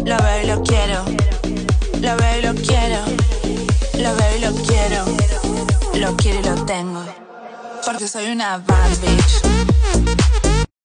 Lo veo y lo quiero. Lo veo y lo quiero. Lo veo y lo quiero. Lo quiero y lo tengo. Porque soy una bad bitch.